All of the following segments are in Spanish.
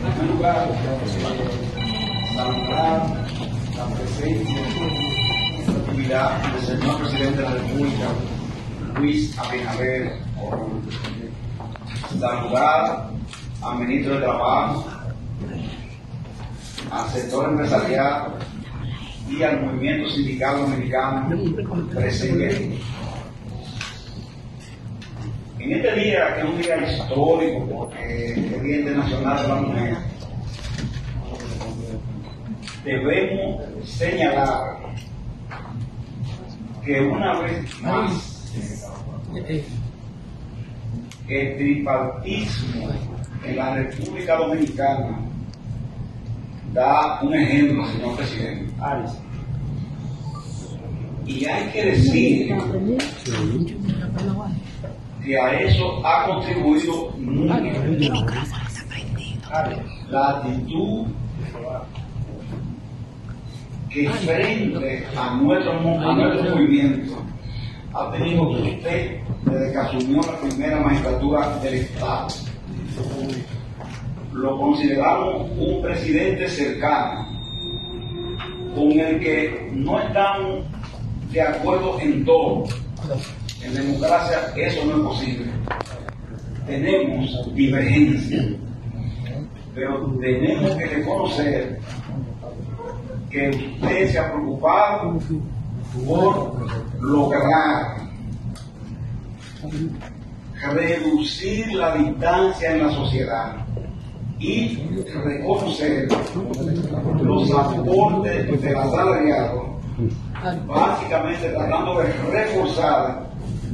primer lugar, saludar la presencia y la actividad del señor presidente de la República, Luis Abinader Corona. Saludar al ministro de Trabajo, al sector empresarial y al movimiento sindical dominicano presente. En este día, que es un día histórico porque es el Día Internacional de la Mujer, debemos señalar que una vez más el tripartismo en la República Dominicana da un ejemplo, señor presidente. Y hay que decir que a eso ha contribuido mucho la actitud que frente a nuestro movimiento ha tenido usted desde que asumió la primera magistratura del Estado. Lo consideramos un presidente cercano, con el que no estamos de acuerdo en todo. En democracia eso no es posible. Tenemos divergencias, pero tenemos que reconocer que usted se ha preocupado por lograr reducir la distancia en la sociedad y reconocer los aportes del asalariado, básicamente tratando de reforzar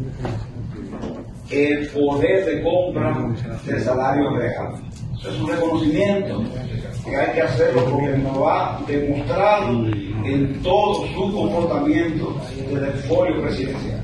el poder de compra del salario real. Eso es un reconocimiento que hay que hacerlo porque nos va demostrado en todo su comportamiento desde el folio presidencial.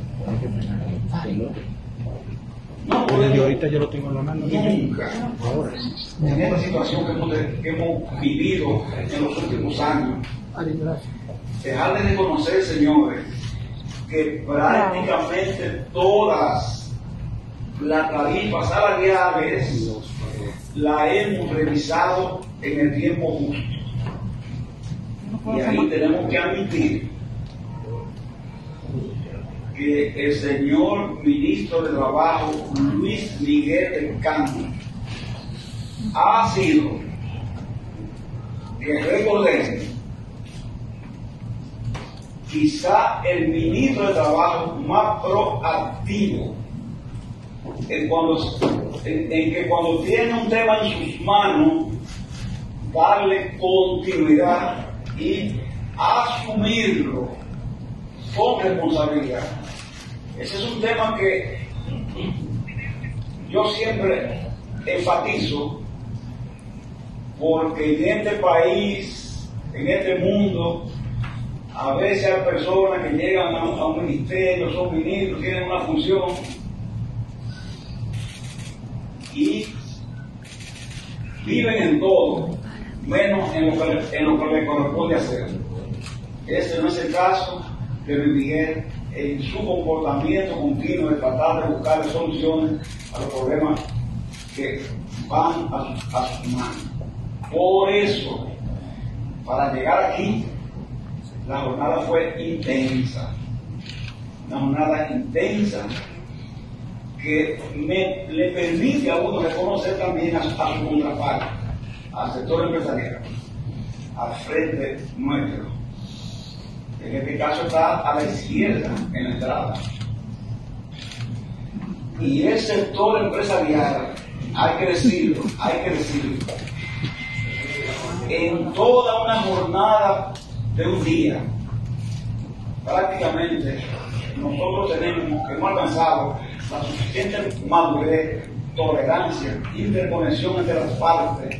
No podemos, ahorita yo lo tengo en la mano. Nunca, en esta situación que hemos vivido en los últimos años, dejar de reconocer, señores, que prácticamente todas las tarifas salariales la hemos revisado en el tiempo justo. Y ahí tenemos que admitir que el señor ministro de Trabajo, Luis Miguel del Campo, ha sido, que recordemos, quizá el ministro de Trabajo más proactivo en que cuando tiene un tema en sus manos, darle continuidad y asumirlo con responsabilidad. Ese es un tema que yo siempre enfatizo, porque en este país, en este mundo, a veces hay personas que llegan a un ministerio, son ministros, tienen una función y viven en todo, menos en lo que les corresponde hacer. Ese no es el caso de Luis Miguel en su comportamiento continuo de tratar de buscar soluciones a los problemas que van a sus manos. Por eso, para llegar aquí, la jornada fue intensa, una jornada intensa que le permite a uno reconocer también a su contraparte, al sector empresarial, al frente nuestro. En este caso está a la izquierda en la entrada. Y el sector empresarial, hay que decirlo, en toda una jornada de un día, prácticamente nosotros hemos alcanzado la suficiente madurez, tolerancia, interconexión entre las partes,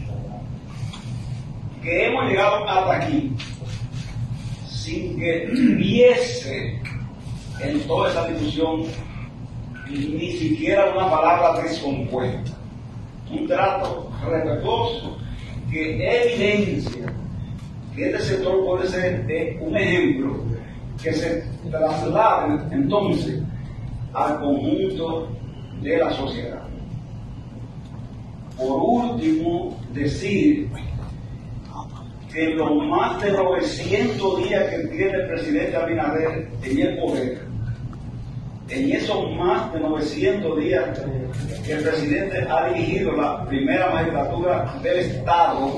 que hemos llegado hasta aquí sin que hubiese en toda esa discusión ni siquiera una palabra descompuesta. Un trato respetuoso que evidencia que este sector puede ser un ejemplo que se traslade entonces al conjunto de la sociedad. por último, decir que en los más de 900 días que tiene el presidente Abinader en el poder, en esos más de 900 días que el presidente ha dirigido la primera magistratura del Estado,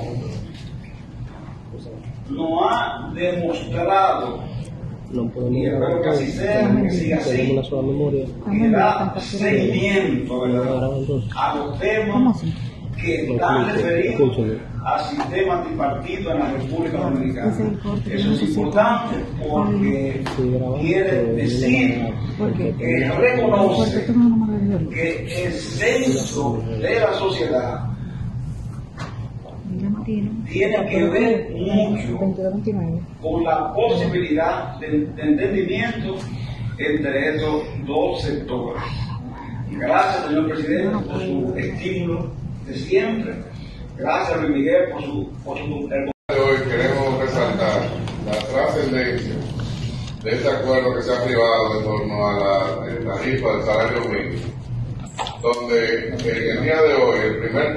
no ha demostrado, y espero que así sea, que siga así, que da seguimiento, ¿verdad?, a los temas que están referidos al sistema tripartito en la República Dominicana. Eso es importante porque quiere decir que reconoce que el centro de la sociedad tiene que ver mucho con la posibilidad de entendimiento entre esos dos sectores. Gracias, señor presidente, por su estímulo de siempre. Gracias, Luis Miguel, por su Hoy queremos resaltar la trascendencia de este acuerdo que se ha privado en torno a la tarifa del salario mínimo, donde en el día de hoy, el primer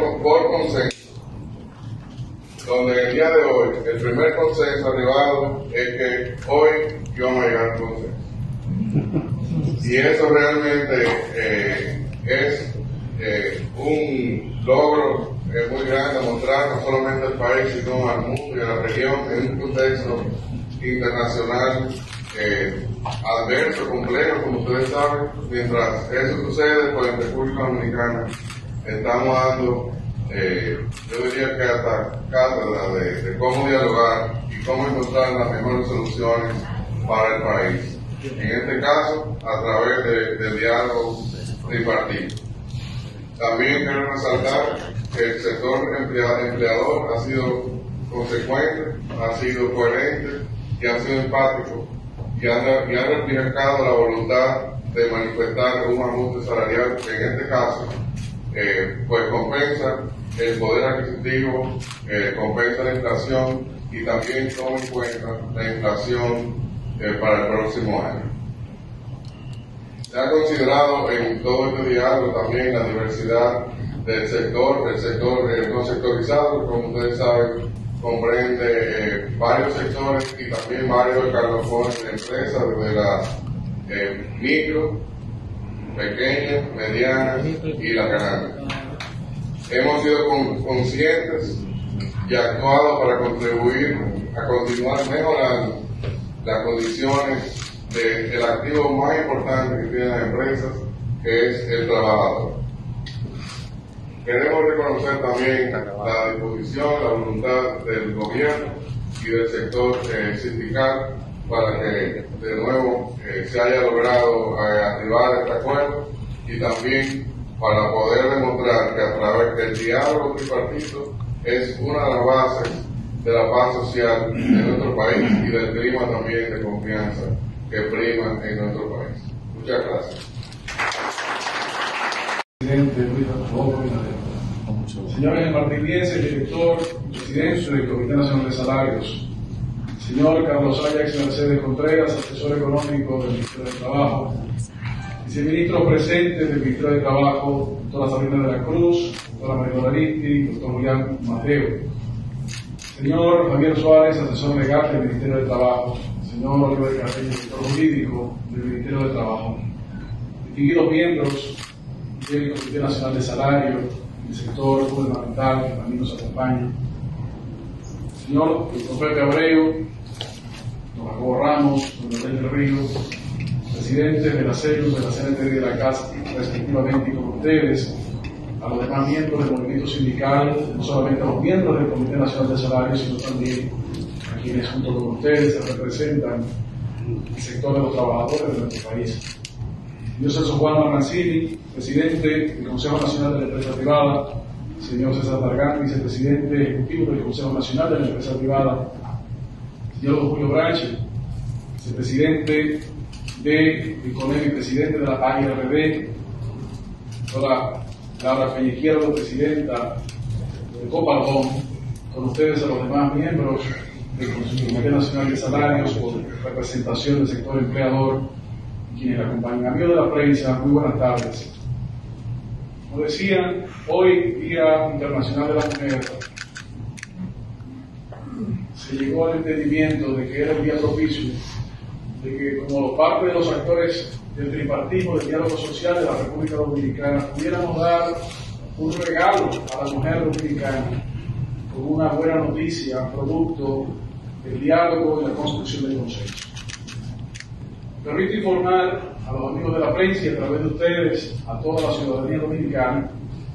consenso arribado es que hoy íbamos a llegar al consenso. Y eso realmente es un logro muy grande, mostrar no solamente al país, sino al mundo y a la región en un contexto internacional adverso, complejo, como ustedes saben. Mientras eso sucede, pues en República Dominicana estamos dando, yo diría que hasta cátedra de cómo dialogar y cómo encontrar las mejores soluciones para el país. En este caso, a través del diálogo tripartito. También quiero resaltar que el sector empleador ha sido consecuente, ha sido coherente y ha sido empático y ha reflejado la voluntad de manifestar un ajuste salarial que en este caso pues compensa el poder adquisitivo, compensa la inflación y también toma en cuenta la inflación para el próximo año. Se ha considerado en todo este diálogo también la diversidad del sector, el sector no sectorizado, como ustedes saben, comprende varios sectores y también varios escalafones de empresas, desde las micro, pequeñas, medianas y las grandes. Hemos sido conscientes y actuado para contribuir a continuar mejorando las condiciones del activo más importante que tienen las empresas, que es el trabajador. Queremos reconocer también la disposición, la voluntad del gobierno y del sector sindical para que de nuevo se haya logrado arribar este acuerdo y también para poder demostrar que a través del diálogo tripartito es una de las bases de la paz social de nuestro país y del clima también de confianza que prima en nuestro país. Muchas gracias. Presidente Luis señores martinienses, director, presidente del Comité Nacional de Salarios, señor Carlos Ayax Mercedes Contreras, asesor económico del Ministerio de Trabajo, viceministros presentes del Ministerio de Trabajo, doctora Sabrina de la Cruz, doctora María Laristi, doctor Julián Mateo, señor Javier Suárez, asesor legal del Ministerio de Trabajo, señor Oliver Carreño, director jurídico del Ministerio de Trabajo, distinguidos miembros del Comité Nacional de Salario, del sector gubernamental que también nos acompaña, señor Pepe Abreu, don Jacobo Ramos, don Miguel del Río, presidentes de la CELUS, de la CNT y de la CAS, respectivamente, y con ustedes, a los demás miembros del movimiento sindical, no solamente a los miembros del Comité Nacional de Salarios, sino también a quienes junto con ustedes representan el sector de los trabajadores de nuestro país. Señor Celso Juan Marrancini, presidente del Consejo Nacional de la Empresa Privada, señor César Targán, vicepresidente ejecutivo del Consejo Nacional de la Empresa Privada, señor Julio Branche, vicepresidente del CONEM y presidente de la AIRD, doctora Laura Peñizquierdo, presidenta de Copardón, con ustedes a los demás miembros del Comité Nacional de Salarios, por representación del sector empleador, quienes la acompañan. Amigos de la prensa, muy buenas tardes. Como decían, hoy, Día Internacional de la Mujer, se llegó al entendimiento de que era el día propicio, de que como parte de los actores del tripartismo, del diálogo social de la República Dominicana, pudiéramos dar un regalo a la mujer dominicana con una buena noticia, producto del diálogo y la construcción del consenso. Me permito informar a los amigos de la prensa y a través de ustedes a toda la ciudadanía dominicana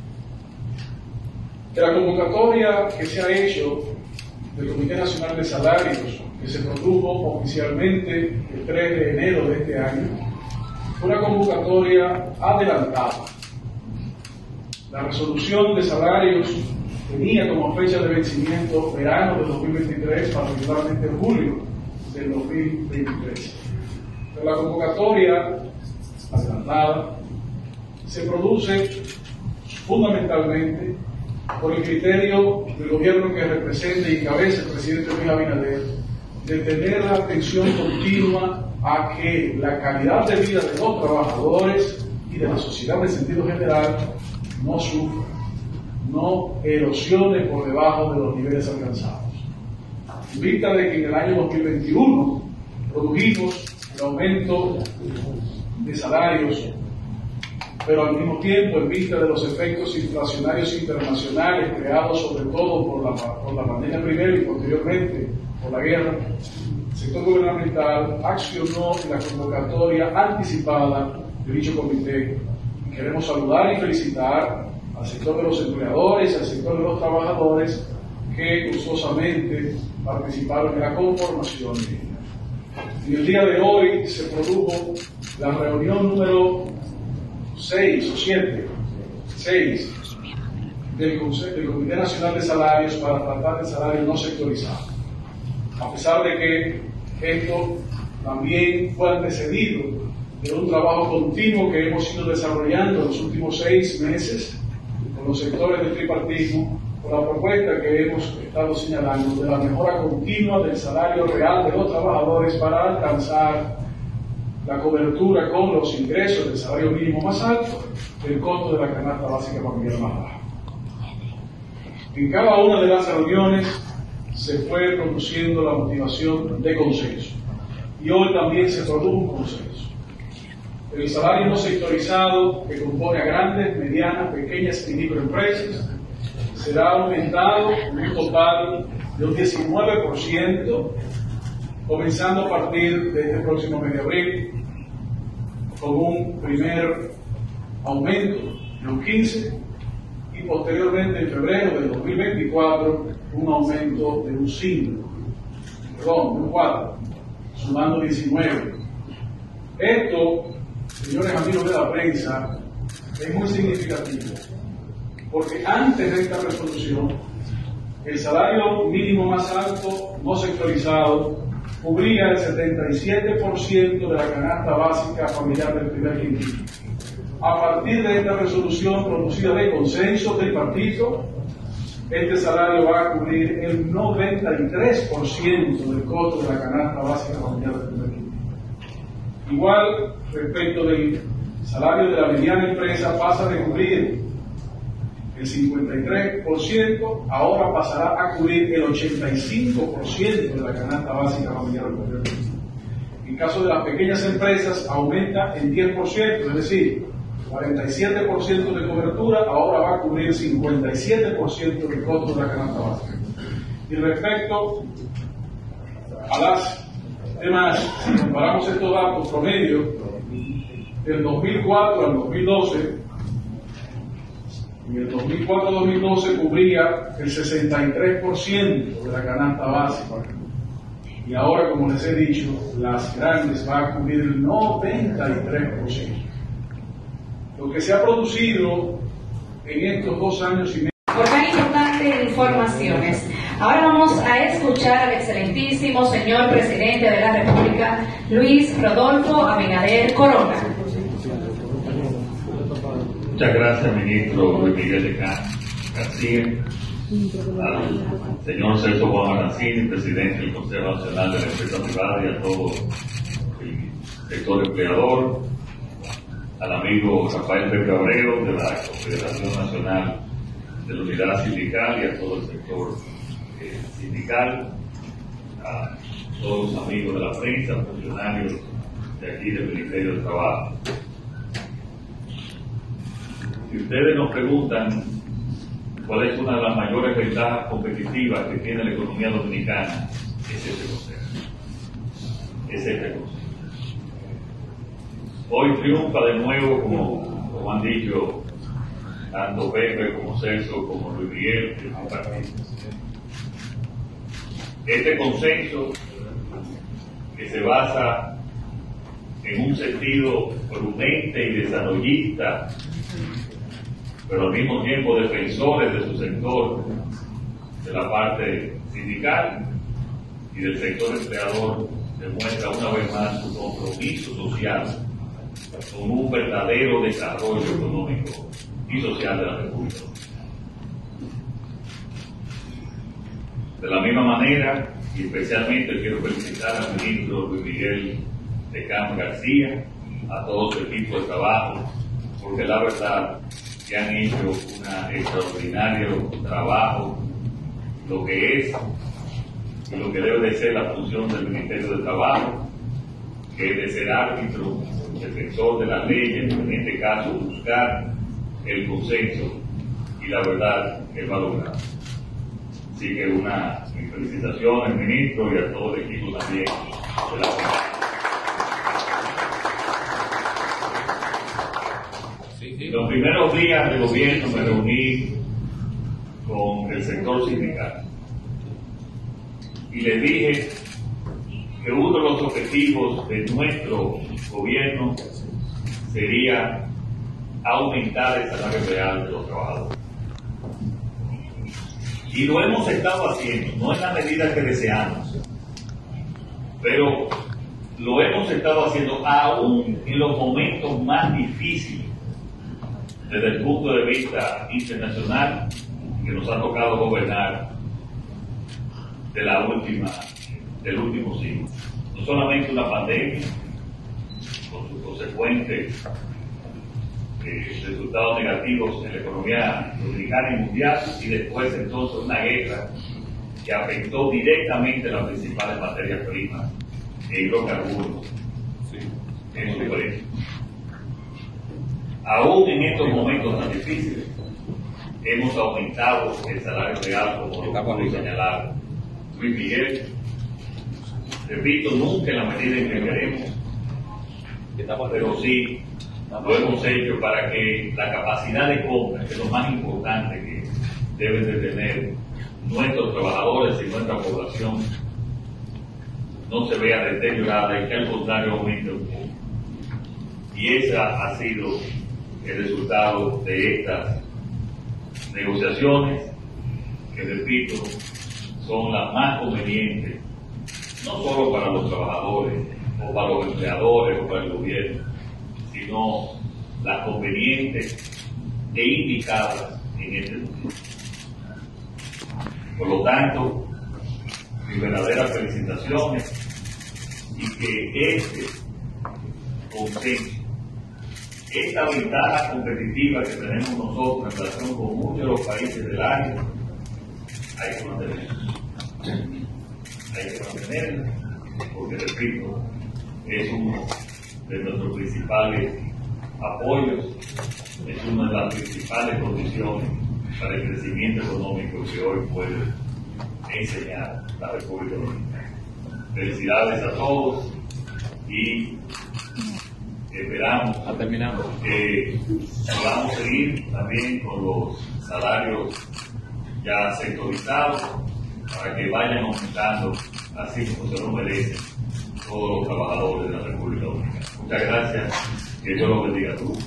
que la convocatoria que se ha hecho del Comité Nacional de Salarios, que se produjo oficialmente el 3 de enero de este año, fue una convocatoria adelantada. La resolución de salarios tenía como fecha de vencimiento verano de 2023, particularmente julio del 2023. Pero la convocatoria adelantada se produce fundamentalmente por el criterio del gobierno que representa y encabeza el presidente Luis Abinader, de tener la atención continua a que la calidad de vida de los trabajadores y de la sociedad en sentido general no sufra, no erosione por debajo de los niveles alcanzados. En vista de que en el año 2021 produjimos el aumento de salarios, pero al mismo tiempo, en vista de los efectos inflacionarios internacionales creados sobre todo por la pandemia primero y posteriormente por la guerra, el sector gubernamental accionó en la convocatoria anticipada de dicho comité. Y queremos saludar y felicitar al sector de los empleadores, al sector de los trabajadores que gustosamente participaron en la conformación. En el día de hoy se produjo la reunión número 6 o 7 del Comité Nacional de Salarios para tratar el salario no sectorizado. A pesar de que esto también fue antecedido de un trabajo continuo que hemos ido desarrollando en los últimos 6 meses con los sectores del tripartismo, por la propuesta que hemos estado señalando de la mejora continua del salario real de los trabajadores para alcanzar la cobertura con los ingresos del salario mínimo más alto del costo de la canasta básica familiar más baja. En cada una de las reuniones se fue produciendo la motivación de consenso y hoy también se produjo un consenso. El salario no sectorizado, que compone a grandes, medianas, pequeñas y microempresas, será aumentado en un total de un 19%, comenzando a partir de este próximo mes de abril, con un primer aumento de un 15% y posteriormente en febrero del 2024 un aumento de un 4%, sumando 19%. Esto, señores amigos de la prensa, es muy significativo, porque antes de esta resolución, el salario mínimo más alto no sectorizado cubría el 77% de la canasta básica familiar del primer quintil. A partir de esta resolución producida de consenso del partido, este salario va a cubrir el 93% del costo de la canasta básica familiar del primer quintil. Igual, respecto del salario de la mediana empresa, pasa de cubrir el 53%, ahora pasará a cubrir el 85% de la canasta básica familiar del primer quintil. En caso de las pequeñas empresas, aumenta en 10%, es decir, 47% de cobertura, ahora va a cubrir 57% del costo de la canasta básica. Y respecto a las demás, si comparamos estos datos promedio, del 2004 al 2012, en el 2004-2012 cubría el 63% de la canasta básica. Y ahora, como les he dicho, las grandes van a cubrir el 93%. Lo que se ha producido en estos 2 años y medio. Por tan importantes informaciones. Ahora vamos a escuchar al excelentísimo señor presidente de la República, Luis Rodolfo Abinader Corona. Muchas gracias, ministro Luis Miguel de García, al señor Celso Juan Arancini, presidente del Consejo Nacional de la Empresa Privada, y a todo el sector empleador, al amigo Rafael Pepe Abreu de la Confederación Nacional de la Unidad Sindical y a todo el sector sindical, a todos los amigos de la prensa, funcionarios de aquí del Ministerio de Trabajo. Si ustedes nos preguntan cuál es una de las mayores ventajas competitivas que tiene la economía dominicana, es este concepto. Es este concepto. Hoy triunfa de nuevo, como han dicho tanto Pepe como Celso como Luis Miguel, el partido. Este consenso que se basa en un sentido prudente y desarrollista, pero al mismo tiempo defensores de su sector, de la parte sindical y del sector empleador, demuestra una vez más su compromiso social con un verdadero desarrollo económico y social de la República. De la misma manera, y especialmente quiero felicitar al ministro Luis Miguel Tecán García, a todo su equipo de trabajo, porque la verdad que han hecho un extraordinario trabajo, lo que es y lo que debe de ser la función del Ministerio de Trabajo, que es de ser árbitro, defensor de las leyes, en este caso buscar el consenso, y la verdad es valorado. Así que mis felicitaciones, ministro, y a todo el equipo también de la Los primeros días de gobierno me reuní con el sector sindical y les dije que uno de los objetivos de nuestro gobierno sería aumentar el salario real de los trabajadores. Y lo hemos estado haciendo, no en la medida que deseamos, pero lo hemos estado haciendo aún en los momentos más difíciles desde el punto de vista internacional que nos ha tocado gobernar del último siglo. No solamente una pandemia con sus consecuentes resultados negativos en la economía dominicana y mundial, y después entonces una guerra que afectó directamente las principales materias primas e hidrocarburos en su precio. Aún en estos momentos tan difíciles, hemos aumentado el salario real, como lo pudo señalar Luis Miguel. Repito, nunca en la medida en que queremos, pero sí lo hemos hecho para que la capacidad de compra, que es lo más importante que deben de tener nuestros trabajadores y nuestra población, no se vea deteriorada y que al contrario aumente un poco. Y ese ha sido el resultado de estas negociaciones, que repito, son las más convenientes, no solo para los trabajadores, o para los empleadores, o para el gobierno, sino las convenientes e indicadas en este momento. Por lo tanto, mis verdaderas felicitaciones, y que este consenso, esta ventaja competitiva que tenemos nosotros en relación con muchos de los países del área, hay que mantenerla. Hay que mantenerla, porque repito, es uno de nuestros principales apoyos, es una de las principales condiciones para el crecimiento económico que hoy puede enseñar la República Dominicana. Felicidades a todos y esperamos que podamos seguir también con los salarios ya sectorizados para que vayan aumentando así como se lo merecen todos los trabajadores de la República Dominicana. Muchas gracias, que Dios los bendiga a todos.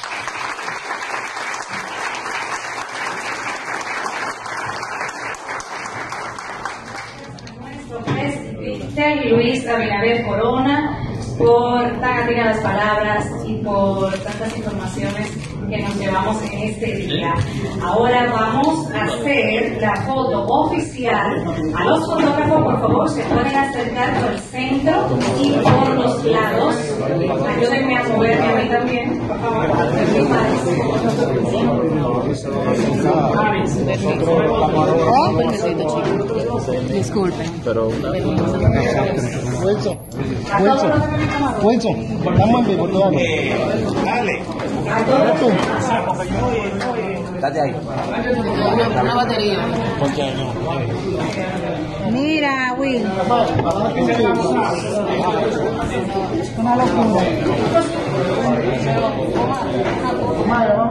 Nuestro presidente Luis Abinader Corona, por tan atinadas palabras y por tantas informaciones que nos llevamos en este día. Ahora vamos a hacer la foto oficial. A los fotógrafos, por favor, se pueden acercar por el centro y por los lados. Ayúdenme a moverme a mí también, por favor. Disculpen. Pero Wilson, estamos en vivo todavía. Date ahí. Una batería. Mira, Will. Una locura.